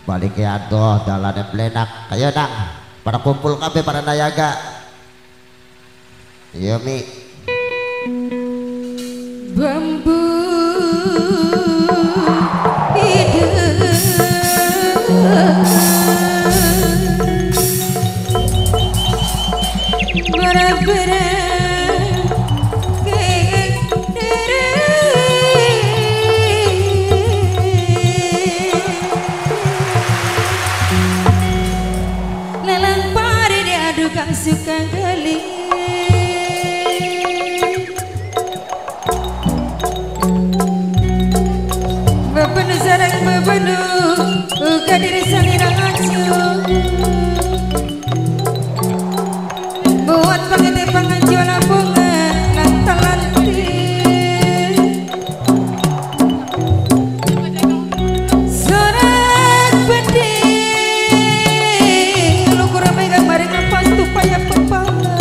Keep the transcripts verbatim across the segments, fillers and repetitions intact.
balik ya tuh jalannya belenak ayo nang pada kumpul kabeh para nayaga iya mi bambu hidup bara-bara kang suka gali bapanu sarang bapanu uga diri sangira ngacu buat pangete panganjola bunga lantalanti sorak bedi lukur megang bareng lepas tupaya pepala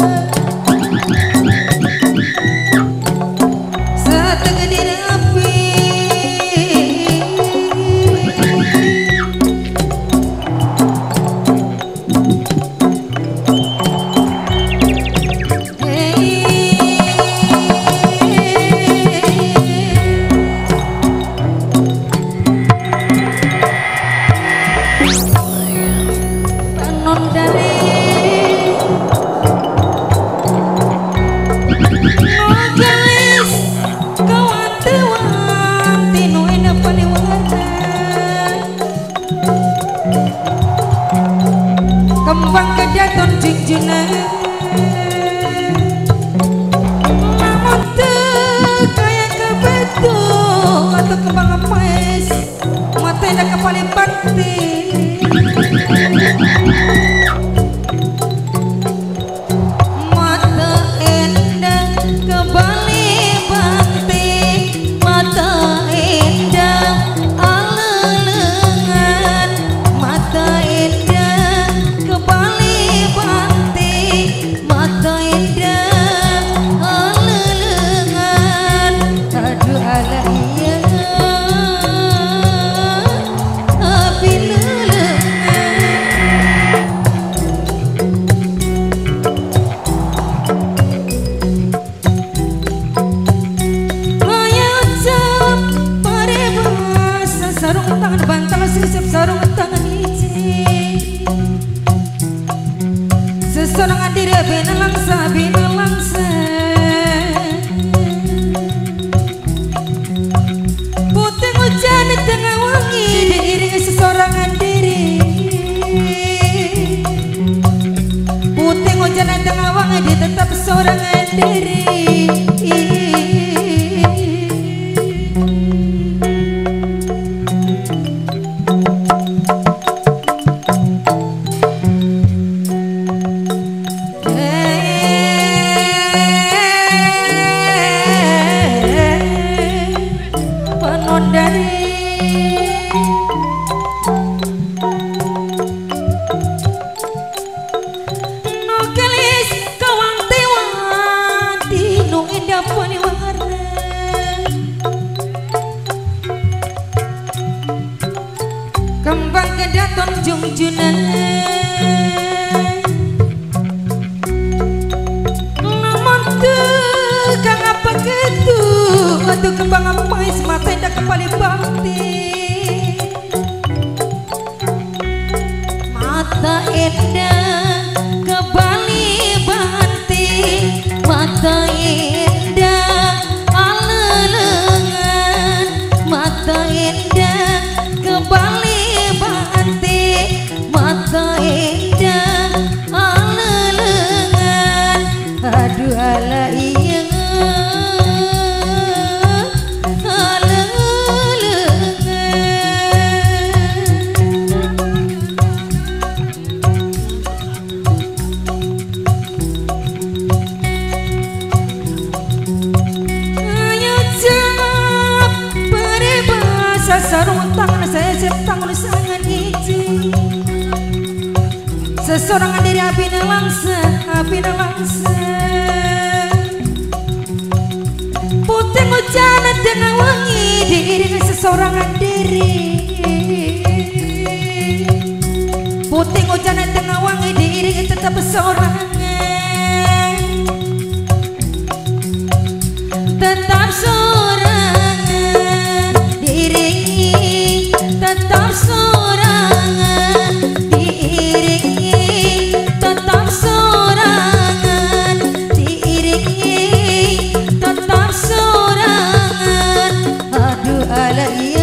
setengah diri api kembang kedaton jinjina namun tuh kayak kebetu atau kembang emas mata indah kepala bakti mata indah kembali bakti mata indah alelengan mata indah kembali bakti mata indah alelengan aduh ala iya api lelengan maya ucap pada bahasa sarung tangan bantal sisip sarung tangan hiji sesorangan diri bina langsa bina langsa putih hujan di tengah wangi diiringi sesorangan diri putih hujan di tengah wangi dia tetap seorangan diri kembang kedaton jungjuna namun tuh kang apa gitu aduh kembang emas mata indah kepala bakti mata indah kembali bakti mata indah alelengan mata indah kembali mata indah alelengan aduh ala iya ayo jawab pada bahasa sarung tangan saya tangan sangat hiji sesorangan diri api nelangsa api nelangsa putih hujan dengan wangi diiringi sesorangan diri putih hujan tengah wangi diiringi tetap sorangan, tetap sorangan diiringi, tetap sorangan diiringi, tetap sorangan diiringi, tetap sorangan. Aduh ala iya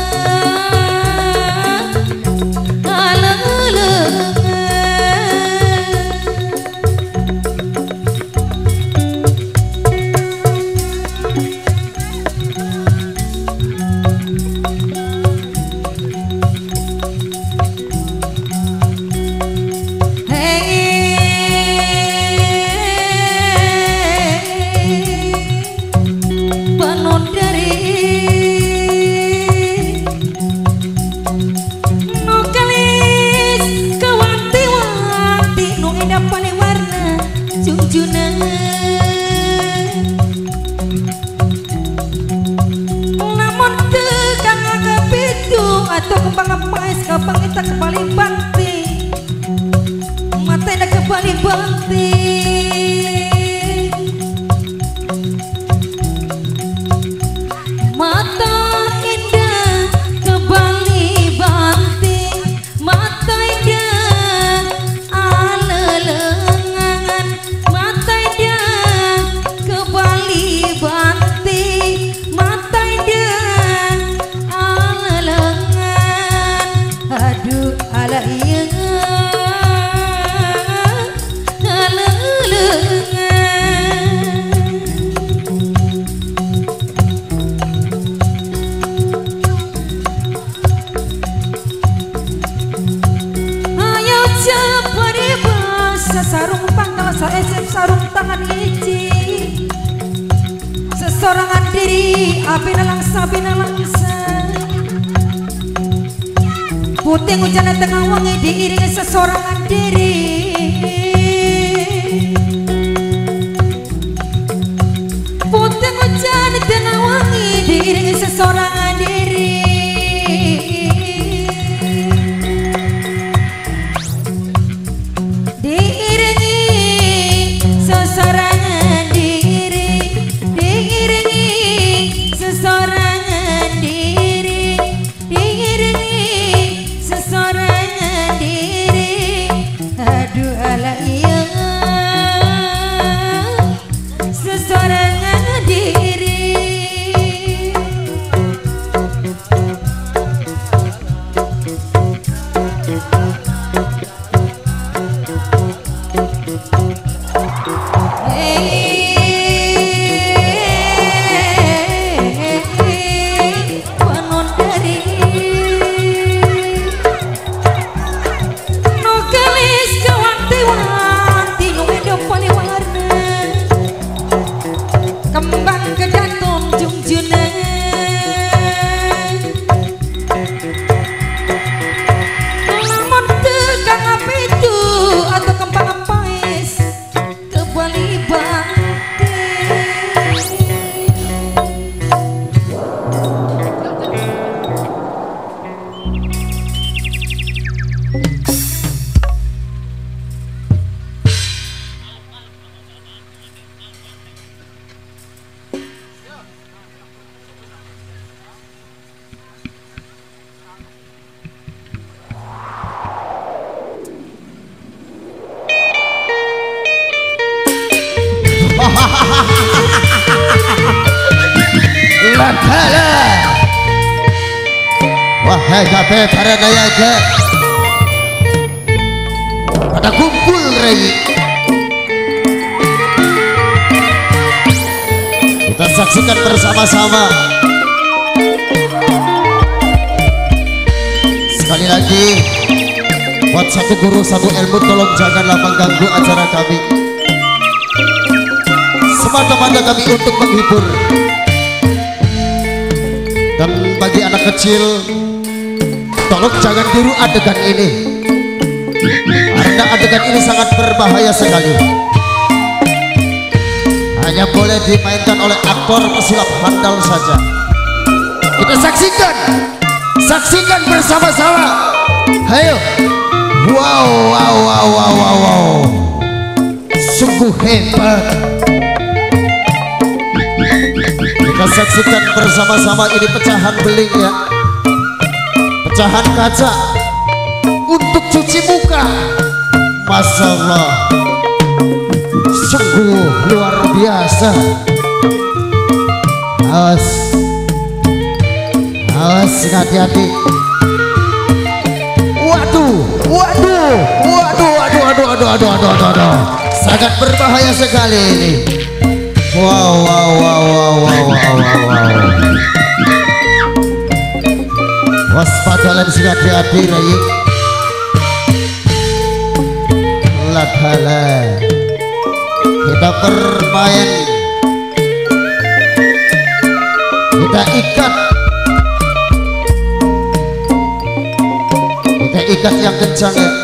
atau kembang emas kau pangita kembali banti, mata dah kembali banti. Mata indah kembali banti, mata indah alelengan, mata indah kembali banti, mata indah alelengan. Aduh ala iya alelengan. Sarung pangkal saesep sarung tangan iji, sesorangan diri api nalang sabi nalangsa, putih hujan tengah wangi diiringi sesorangan diri, putih hujan tengah wangi diiringi sesorangan diri. Sesorangan diri, diiringi sesorangan diri, diiringi sesorangan diri. Aduh ala iya sesorangan diri. Lakala wahai kabeh para dayaga pada kumpul rei, kita saksikan bersama-sama sekali lagi. Buat satu guru satu ilmu, tolong janganlah mengganggu acara kami, semata-mata kami untuk menghibur. Dan bagi anak kecil, tolong jangan tiru adegan ini, karena adegan ini sangat berbahaya sekali. Hanya boleh dimainkan oleh aktor pesulap handal saja. Kita saksikan, saksikan bersama-sama. Ayo, Wow, wow, wow, wow, wow, wow. Sungguh hebat. Kita saksikan bersama-sama ini pecahan beling ya, pecahan kaca untuk cuci muka. Masya Allah, sungguh luar biasa. Awas, awas, hati-hati. Waduh, waduh, waduh, waduh, waduh, waduh, waduh, waduh, waduh, waduh. Sangat berbahaya sekali ini. Wow, wow, wow, wow, wow, wow, wow, wow. Waspadalah, hati-hati, Rai. Latala. Kita bermain. Kita ikat. Kita ikat yang kencang ya.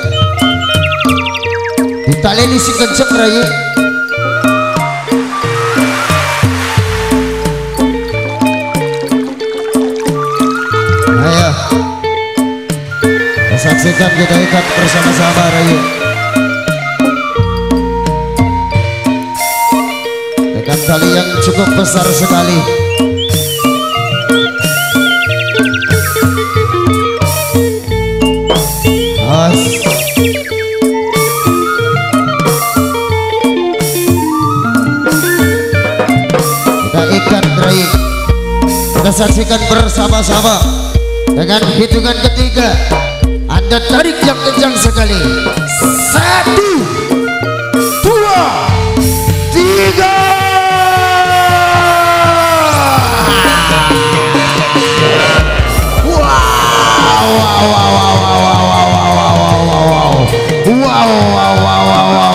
Ditali ini si kencang, Rai. Ayo, saksikan kita ikat bersama-sama, Rai. Dengan tali yang cukup besar sekali. As. Kita ikat, Rai. Kita saksikan bersama-sama. Dengan hitungan ketiga, Anda tarik yang kencang sekali. Satu, dua, tiga. Wow, wow, wow, wow, wow, wow, wow, wow, wow, wow, wow, wow, wow.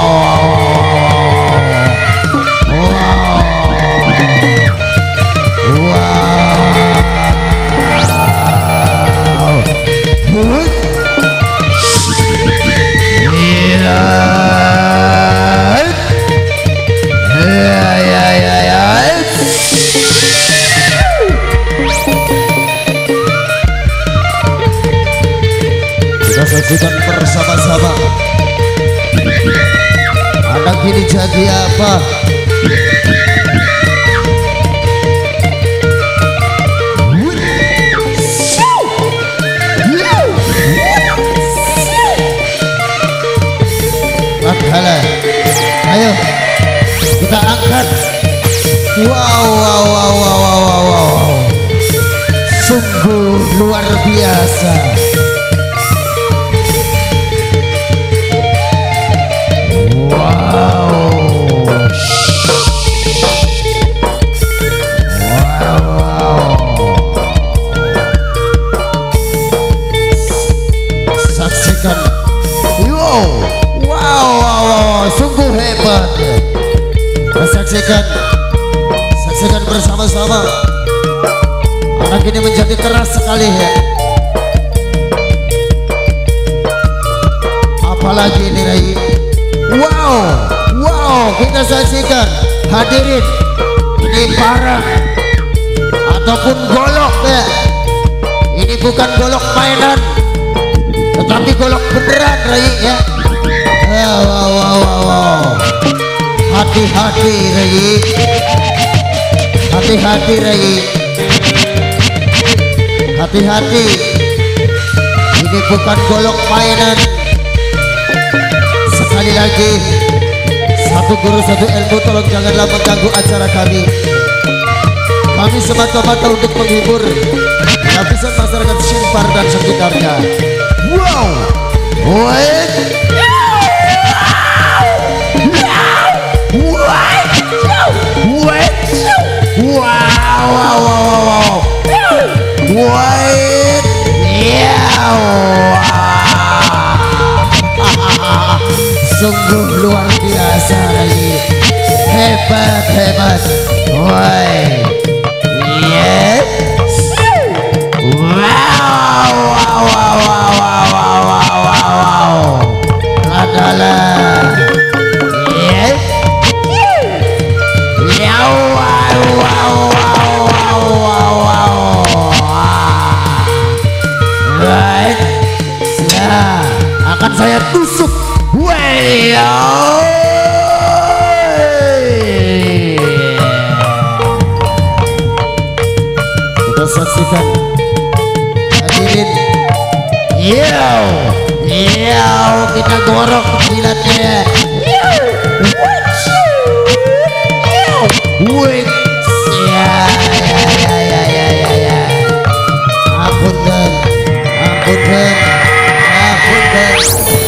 Saksikan bersama-sama. Anak ini jadi apa? Latala. Ayo kita angkat. Wow, wow, wow, wow, wow, wow. Sungguh luar biasa. Sungguh hebat. Saksikan, saksikan bersama-sama. Anak ini menjadi keras sekali ya. Apalagi ini, Rai. Wow, wow, kita saksikan. Hadirin, ini parang ataupun golok ya. Ini bukan golok mainan, tetapi golok beneran, Rai ya. Wow, wow, wow, wow, wow. Hati-hati, Rai. Hati-hati, Rai. Hati-hati. Ini bukan golok mainan. Sekali lagi, satu guru satu ilmu, tolong janganlah mengganggu acara kami. Kami semata-mata untuk menghibur lapisan masyarakat Simpar dan sekitarnya. Wow, wait. Wow, wow, wow, wow. Wait. Yeah. Sungguh luar biasa, Rai. Hebat, hebat. Wait. Yeah. Wow, wow, wow, wow, wow, wow, wow, wow. Ladala. Yeah. Yeah. Wow, wow, wow, wow, wow, wow. Right. Nah, saksikan. Hadirin, yo, yo, kita gorok jilatnya. Wih, ya, ya, ya, ya, ya, ya, ya. Apunten, apunten, apunten.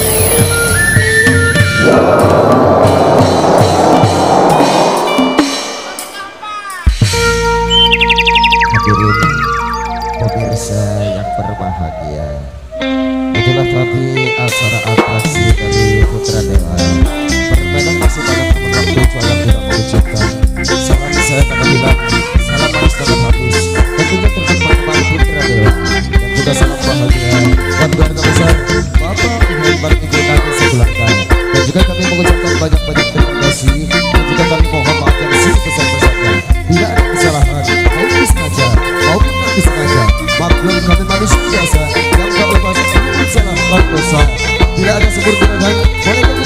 Hadirin pemirsa yang berbahagia, itulah tadi acara atraksi dari Putra Dewa. Permainan masih banyak teman lucu yang tidak mengucapkan salam saya kata bilang salam manis dalam habis. Tentunya terkembang kembali Putra Dewa dan juga salam bahagia buat keluarga besar Bapak Ibu Bapak Ibu Nani sebelahkan. Dan juga kami mengucapkan banyak-banyak terima kasih dan juga kami mohon maaf yang sebesar-besarnya. Tidak ada kesalahan, baik disengaja maupun tak disengaja. Maklum kami manusia biasa yang tak lepas dari salah dan dosa. Tidak ada sempurna dan boleh